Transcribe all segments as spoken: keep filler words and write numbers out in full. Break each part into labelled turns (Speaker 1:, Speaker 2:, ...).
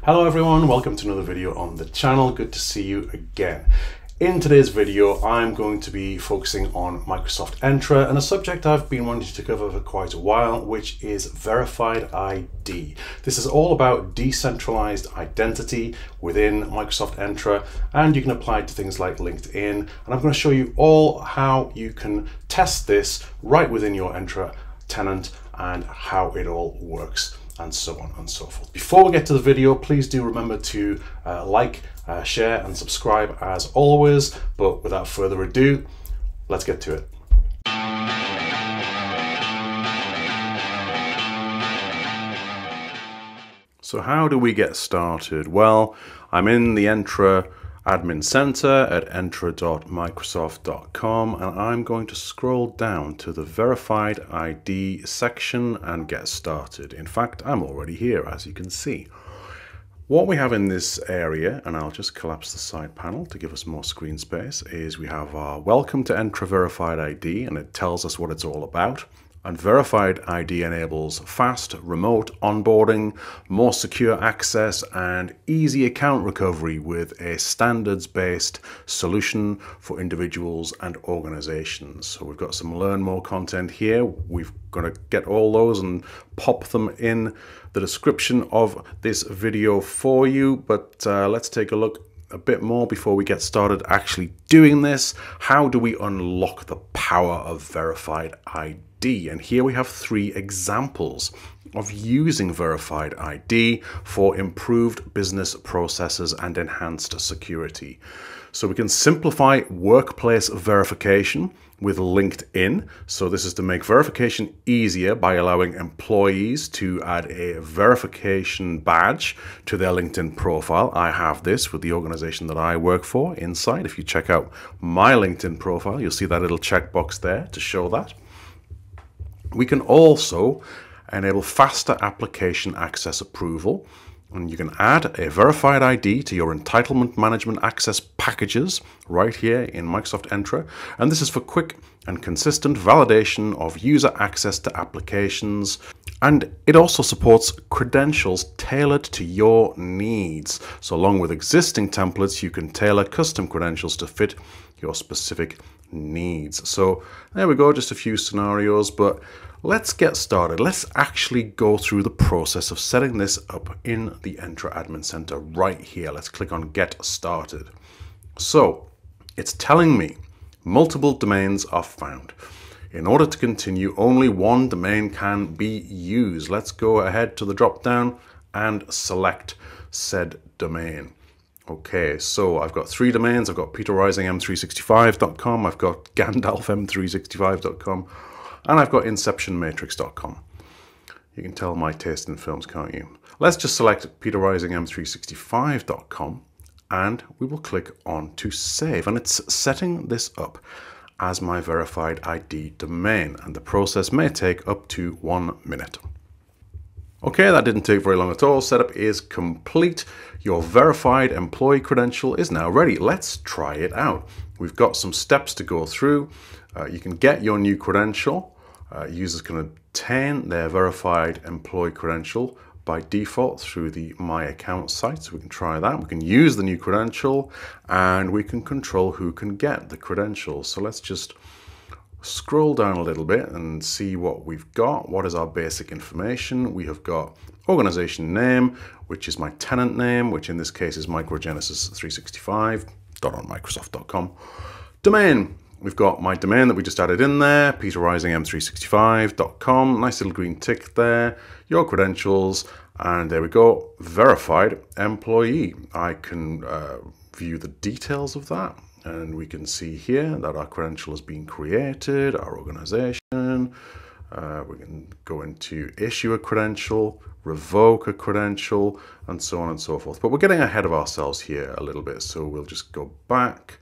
Speaker 1: Hello everyone, welcome to another video on the channel. Good to see you again. In today's video, I'm going to be focusing on Microsoft Entra and a subject I've been wanting to cover for quite a while, which is Verified I D. This is all about decentralized identity within Microsoft Entra, and you can apply it to things like LinkedIn. And I'm going to show you all how you can test this right within your Entra tenant and how it all works, and so on and so forth. Before we get to the video, please do remember to uh, like, uh, share and subscribe as always. But without further ado, let's get to it. So how do we get started? Well, I'm in the Entra Admin Center at entra dot microsoft dot com, and I'm going to scroll down to the Verified I D section and get started. In fact, I'm already here, as you can see. What we have in this area, and I'll just collapse the side panel to give us more screen space, is we have our Welcome to Entra Verified I D, and it tells us what it's all about. And Verified I D enables fast, remote onboarding, more secure access, and easy account recovery with a standards-based solution for individuals and organizations. So we've got some learn more content here. We've got to get all those and pop them in the description of this video for you. But uh, let's take a look a bit more before we get started actually doing this. How do we unlock the power of Verified I D? And here we have three examples of using Verified I D for improved business processes and enhanced security. So we can simplify workplace verification with LinkedIn. So this is to make verification easier by allowing employees to add a verification badge to their LinkedIn profile. I have this with the organization that I work for inside. If you check out my LinkedIn profile, you'll see that little checkbox there to show that. We can also enable faster application access approval, and you can add a Verified I D to your entitlement management access packages right here in Microsoft Entra. And this is for quick and consistent validation of user access to applications. And it also supports credentials tailored to your needs. So along with existing templates, you can tailor custom credentials to fit your specific needs. So there we go, just a few scenarios, but let's get started. Let's actually go through the process of setting this up in the Entra Admin Center right here. Let's click on Get Started. So it's telling me multiple domains are found. In order to continue, only one domain can be used. Let's go ahead to the drop down and select said domain. Okay, so I've got three domains. I've got peter rising m three sixty-five dot com, I've got gandalf m three sixty-five dot com, and I've got inception matrix dot com. You can tell my taste in films, can't you? Let's just select peter rising m three sixty-five dot com, and we will click on to save. And it's setting this up as my Verified I D domain, and the process may take up to one minute. Okay, that didn't take very long at all. Setup is complete. Your verified employee credential is now ready. Let's try it out. We've got some steps to go through. Uh, you can get your new credential. Uh, users can obtain their verified employee credential by default through the My Account site. So we can try that. We can use the new credential, and we can control who can get the credential. So let's just scroll down a little bit and see what we've got. What is our basic information? We have got organization name, which is my tenant name, which in this case is microgenesis three sixty-five dot on microsoft dot com. Domain, we've got my domain that we just added in there, peter rising m three sixty-five dot com. Nice little green tick there. Your credentials, and there we go, verified employee. I can uh, view the details of that. And we can see here that our credential has been created, our organization. Uh, we can go into issue a credential, revoke a credential, and so on and so forth. But we're getting ahead of ourselves here a little bit. So we'll just go back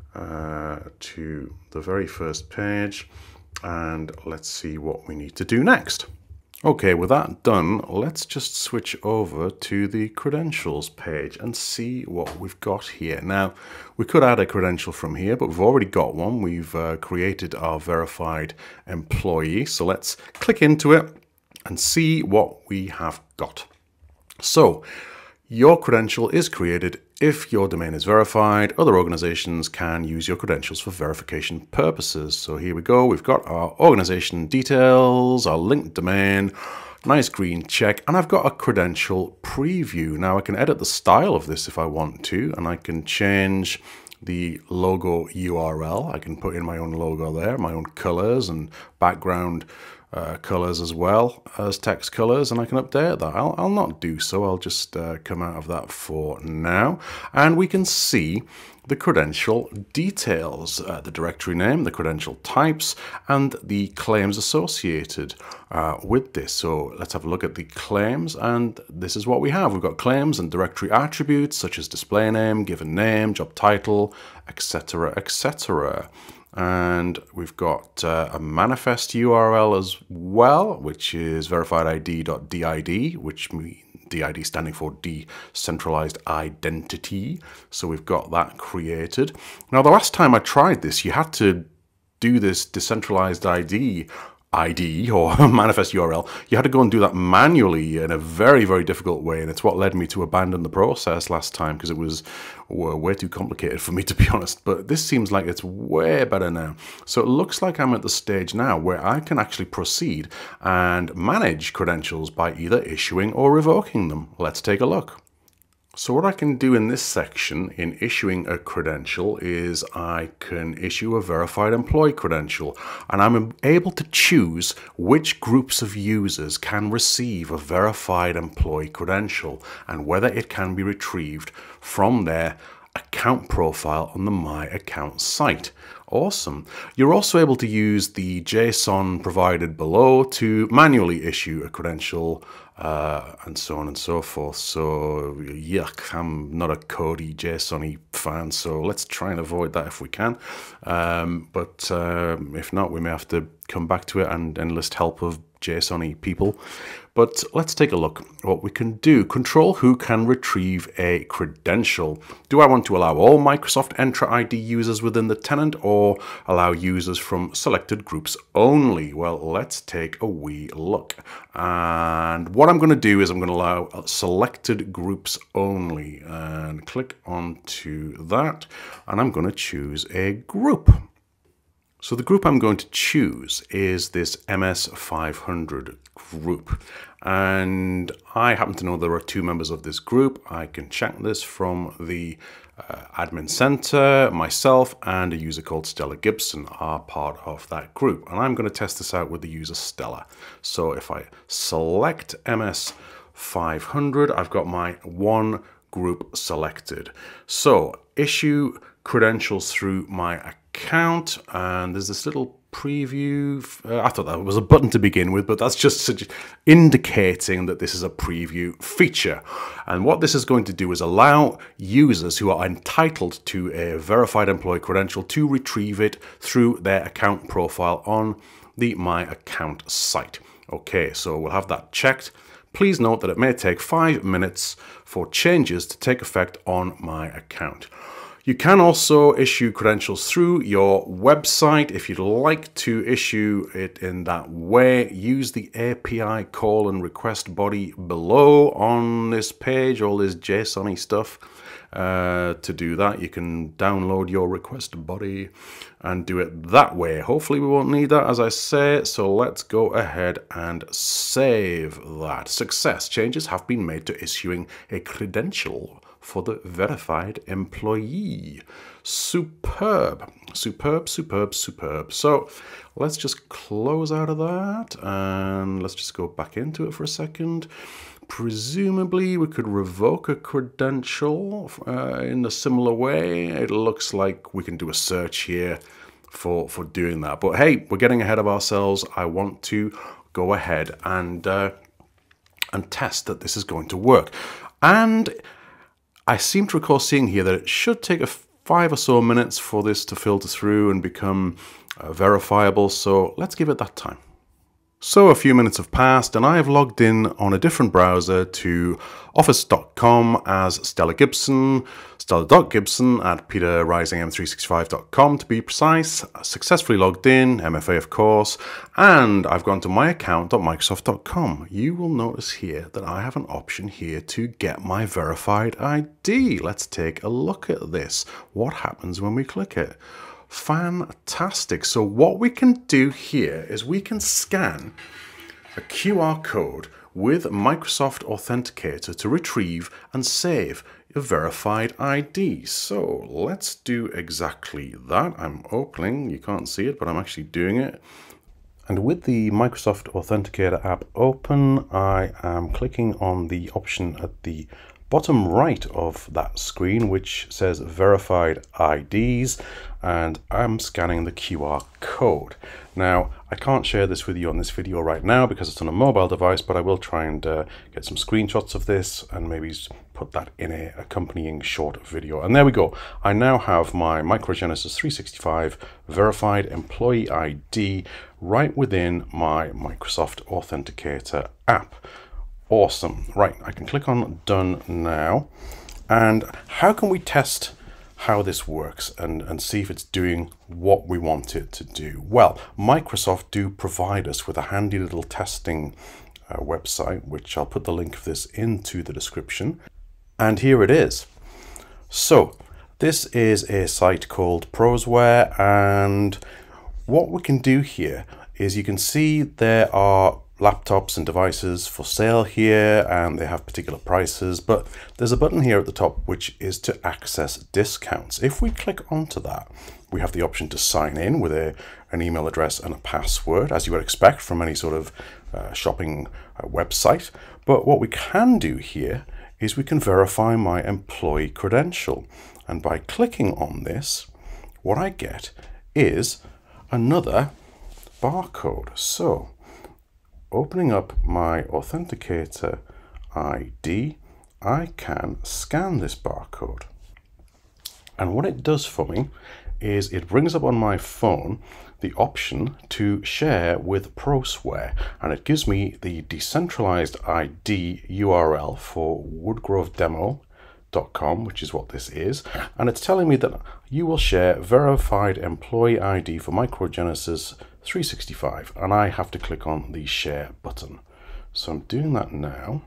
Speaker 1: uh, to the very first page, and let's see what we need to do next. Okay, with that done, let's just switch over to the credentials page and see what we've got here. Now, we could add a credential from here, but we've already got one. We've uh, created our verified employee. So let's click into it and see what we have got. So Your credential is created if your domain is verified. Other organizations can use your credentials for verification purposes. So here we go. We've got our organization details, our linked domain, nice green check, and I've got a credential preview. Now I can edit the style of this if I want to, and I can change the logo U R L. I can put in my own logo there, my own colors and background Uh, colors as well as text colors, and I can update that. I'll, I'll not do so. I'll just uh, come out of that for now, and we can see the credential details, uh, the directory name, the credential types, and the claims associated uh, with this. So let's have a look at the claims, and this is what we have. We've got claims and directory attributes such as display name, given name, job title, et cetera, et cetera. And we've got uh, a manifest U R L as well, which is verified I D dot D I D, which means D I D standing for Decentralized Identity. So we've got that created. Now, the last time I tried this, you had to do this decentralized I D I D or manifest U R L. You had to go and do that manually in a very, very difficult way, and it's what led me to abandon the process last time because it was way too complicated for me, to be honest. But this seems like it's way better now. So it looks like I'm at the stage now where I can actually proceed and manage credentials by either issuing or revoking them. Let's take a look. So what I can do in this section in issuing a credential is I can issue a verified employee credential, and I'm able to choose which groups of users can receive a verified employee credential and whether it can be retrieved from their account profile on the My Account site. Awesome. You're also able to use the JSON provided below to manually issue a credential uh, and so on and so forth. So, yuck, I'm not a codey, JSON-y fan, so let's try and avoid that if we can. Um, but um, if not, we may have to come back to it and enlist help of JSON-y people. But let's take a look at what we can do. Control who can retrieve a credential. Do I want to allow all Microsoft Entra I D users within the tenant or allow users from selected groups only? Well, let's take a wee look. And what I'm going to do is I'm going to allow selected groups only, and click onto that, and I'm going to choose a group. So the group I'm going to choose is this M S five hundred group, and I happen to know there are two members of this group. I can check this from the uh, admin center. Myself and a user called Stella Gibson are part of that group, and I'm going to test this out with the user Stella. So if I select M S five hundred, I've got my one group selected. So issue credentials through my account, and there's this little preview. Uh, I thought that was a button to begin with, but that's just indicating that this is a preview feature. And what this is going to do is allow users who are entitled to a verified employee credential to retrieve it through their account profile on the My Account site. Okay, so we'll have that checked. Please note that it may take five minutes for changes to take effect on my account. You can also issue credentials through your website. If you'd like to issue it in that way, use the A P I call and request body below on this page, all this JSON-y stuff. Uh, to do that, you can download your request body and do it that way. Hopefully we won't need that, as I say, so let's go ahead and save that. Success. Changes have been made to issuing a credential for the verified employee. Superb, superb, superb, superb. So let's just close out of that and let's just go back into it for a second. Presumably we could revoke a credential uh, in a similar way. It looks like we can do a search here for, for doing that. But hey, we're getting ahead of ourselves. I want to go ahead and, uh, and test that this is going to work. And I seem to recall seeing here that it should take a five or so minutes for this to filter through and become uh, verifiable. So let's give it that time. So a few minutes have passed and I have logged in on a different browser to office dot com as Stella Gibson, stella dot gibson at peter rising m three sixty-five dot com to be precise. Successfully logged in, M F A of course, and I've gone to my account dot microsoft dot com. You will notice here that I have an option here to get my verified I D. Let's take a look at this. What happens when we click it? Fantastic. So what we can do here is we can scan a Q R code with Microsoft Authenticator to retrieve and save a verified I D. So let's do exactly that. I'm opening, you can't see it, but I'm actually doing it. And with the Microsoft Authenticator app open, I am clicking on the option at the bottom right of that screen which says verified I Ds, and I'm scanning the Q R code. Now I can't share this with you on this video right now because it's on a mobile device, but I will try and uh, get some screenshots of this and maybe put that in a accompanying short video. And there we go. I now have my Microgenesis three sixty-five verified employee I D right within my Microsoft Authenticator app. Awesome. Right, I can click on done now. And how can we test how this works and, and see if it's doing what we want it to do? Well, Microsoft do provide us with a handy little testing uh, website, which I'll put the link of this into the description. And here it is. So this is a site called Prosware, and what we can do here is you can see there are laptops and devices for sale here, and they have particular prices, but there's a button here at the top which is to access discounts. If we click onto that, we have the option to sign in with a, an email address and a password, as you would expect from any sort of uh, shopping uh, website. But what we can do here is we can verify my employee credential, and by clicking on this, what I get is another barcode. So opening up my Authenticator I D, I can scan this barcode. And what it does for me is it brings up on my phone the option to share with Prosware, and it gives me the decentralized I D U R L for woodgrove demo dot com, which is what this is, and it's telling me that you will share verified employee I D for Microgenesis three sixty-five, and I have to click on the share button. So I'm doing that now,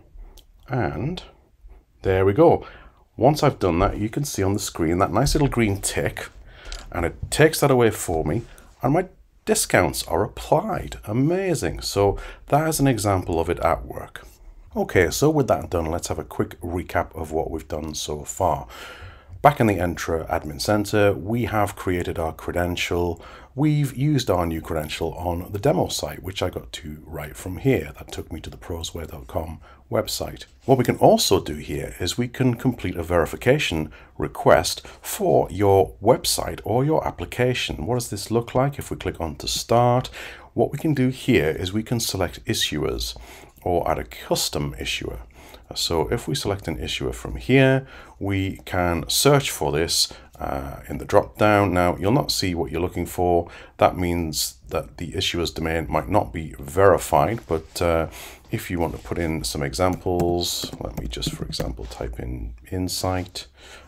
Speaker 1: and there we go. Once I've done that, you can see on the screen that nice little green tick, and it takes that away for me, and my discounts are applied. Amazing. So that is an example of it at work. Okay, so with that done, let's have a quick recap of what we've done so far. Back in the Entra Admin Center, we have created our credential. We've used our new credential on the demo site, which I got to right from here. That took me to the prosware dot com website. What we can also do here is we can complete a verification request for your website or your application. What does this look like? If we click on to start, what we can do here is we can select issuers or add a custom issuer. So if we select an issuer from here, we can search for this uh, in the drop down. Now you'll not see what you're looking for. That means that the issuer's domain might not be verified, but uh, if you want to put in some examples, let me just for example type in insight,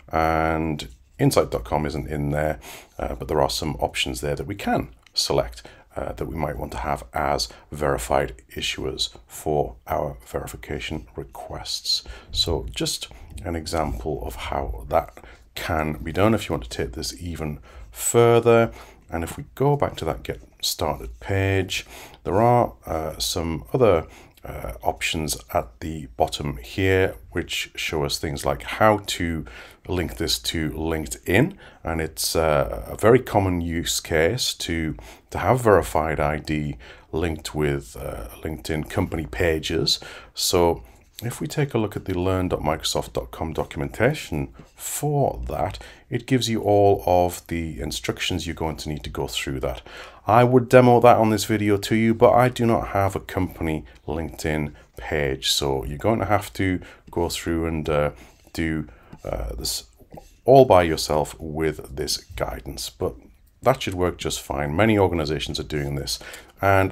Speaker 1: and insight dot com isn't in there, uh, but there are some options there that we can select Uh, that we might want to have as verified issuers for our verification requests. So just an example of how that can be done if you want to take this even further. And if we go back to that get started page, there are uh, some other uh, options at the bottom here which show us things like how to link this to LinkedIn, and it's uh, a very common use case to to have verified I D linked with uh, LinkedIn company pages. So if we take a look at the learn dot microsoft dot com documentation for that, it gives you all of the instructions you're going to need to go through that. I would demo that on this video to you, but I do not have a company LinkedIn page, so you're going to have to go through and uh, do uh, this all by yourself with this guidance. But that should work just fine. Many organizations are doing this, and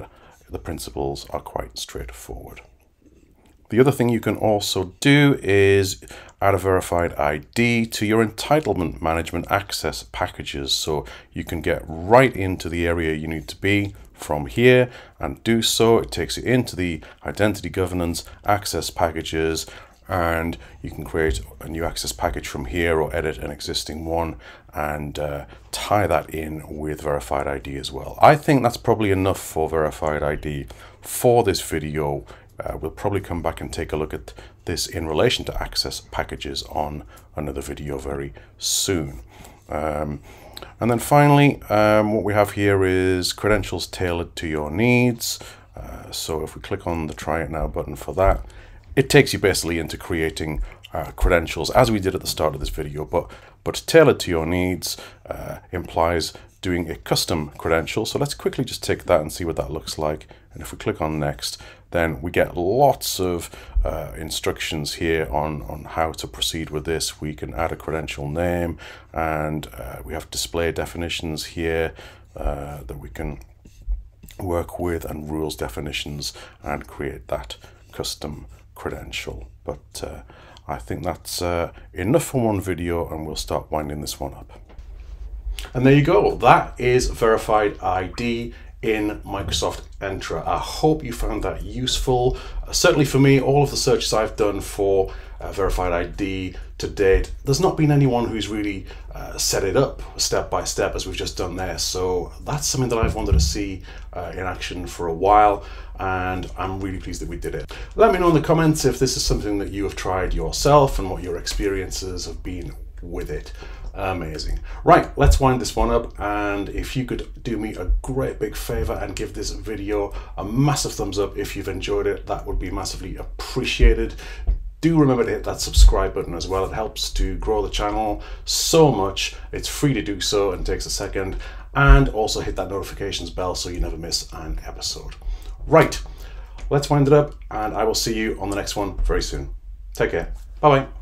Speaker 1: the principles are quite straightforward. The other thing you can also do is add a verified I D to your entitlement management access packages, so you can get right into the area you need to be from here and do so. It takes you into the identity governance access packages, and you can create a new access package from here or edit an existing one and uh, tie that in with verified I D as well. I think that's probably enough for verified I D for this video. Uh, we'll probably come back and take a look at this in relation to access packages on another video very soon. Um, and then finally, um, what we have here is credentials tailored to your needs. Uh, so if we click on the Try It Now button for that, it takes you basically into creating uh, credentials as we did at the start of this video, but, but tailored to your needs uh, implies doing a custom credential. So let's quickly just take that and see what that looks like. And if we click on next, then we get lots of uh, instructions here on, on how to proceed with this. We can add a credential name, and uh, we have display definitions here uh, that we can work with, and rules definitions, and create that custom credential. But uh, I think that's uh, enough for one video, and we'll start winding this one up. And there you go. That is verified I D in Microsoft Entra. I hope you found that useful. Uh, certainly for me, all of the searches I've done for uh, verified I D to date, there's not been anyone who's really uh, set it up step by step as we've just done there. So that's something that I've wanted to see uh, in action for a while, and I'm really pleased that we did it. Let me know in the comments if this is something that you have tried yourself and what your experiences have been with it. Amazing. Right, let's wind this one up, and if you could do me a great big favor and give this video a massive thumbs up if you've enjoyed it, that would be massively appreciated. Do remember to hit that subscribe button as well. It helps to grow the channel so much. It's free to do so and takes a second. And also hit that notifications bell so you never miss an episode. Right, let's wind it up, and I will see you on the next one very soon. Take care. Bye bye.